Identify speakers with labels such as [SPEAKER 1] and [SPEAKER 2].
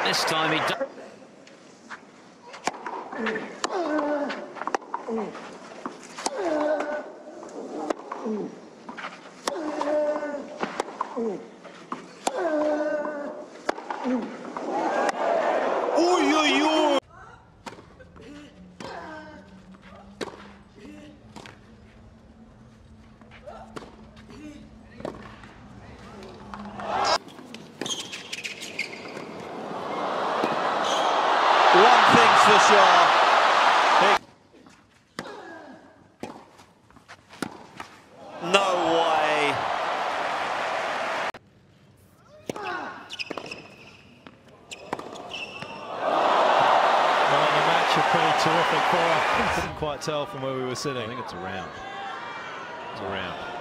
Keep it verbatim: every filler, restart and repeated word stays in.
[SPEAKER 1] This time he does.
[SPEAKER 2] One thing's for sure. No way.
[SPEAKER 3] Well, the match are pretty terrific for us. Couldn't quite tell from where we were sitting.
[SPEAKER 4] I think it's a round. It's a round.